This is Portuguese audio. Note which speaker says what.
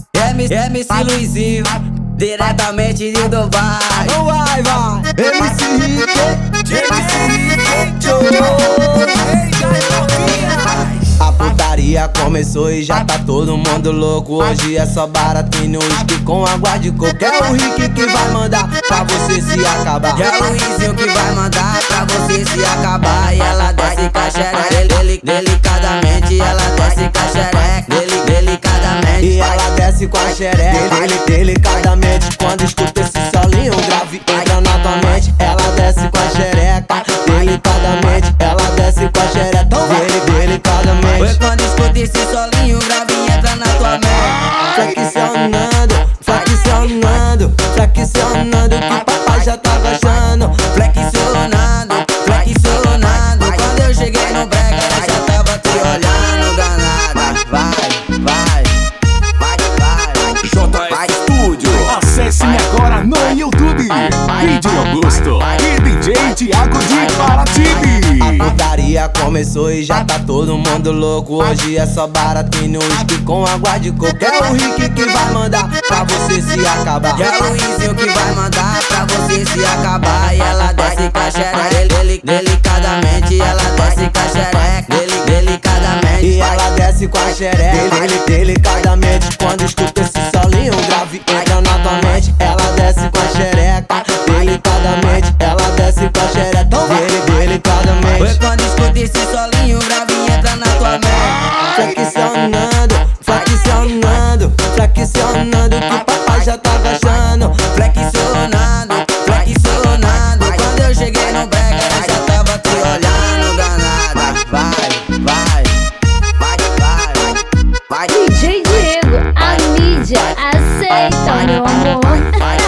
Speaker 1: MC Luizinho, diretamente de Dubai.
Speaker 2: Vai, MC Rick, a putaria começou e já tá todo mundo louco. Hoje é só baratinho, uísque com água de coco. É o Rick que vai mandar pra você se acabar.
Speaker 1: É o Luizinho que vai mandar pra você se acabar. E ela desce com a xereca, delicadamente. Ela desce com a xereca, delicadamente.
Speaker 2: E ela desce com a xereca, delicadamente. Quando escuta esse solinho grave, entra na tua mente. Ela desce com a xereca, delicadamente. Ela desce com a xereca, delicadamente.
Speaker 1: Foi quando escuta esse solinho grave, entra na tua mente.
Speaker 2: Flexionando, que papai já tá gostando.
Speaker 1: Flexionando. Quando eu cheguei no brega, ela já tava te olhando, danada.
Speaker 3: Vai Studio. Acesse-me agora no YouTube. DJ Augusto e DJ Thiago de Paraty.
Speaker 2: A putaria começou e já tá todo mundo louco. Hoje é só baratinho, uísque com água de coco. É o Rick que vai mandar pra você se acabar.
Speaker 1: É o Luizinho que vai mandar pra você se acabar. E ela desce com a xereca, delicadamente. Ela desce com a xereca, delicadamente.
Speaker 2: E ela desce com a xereca, delicadamente. Quando escuta esse solinho grave, entra na tua mente. Ela desce com a xereca, delicadamente. Ela desce com a xereca, delicadamente.
Speaker 1: Foi quando escuta esse solinho grave, entra na tua mente.
Speaker 2: Flexionando, que papai já tá gostando.
Speaker 1: Flexionando. Quando eu cheguei no brega, ela já tava te olhando, danada.
Speaker 4: DJ Diego, a mídia aceita, meu amor.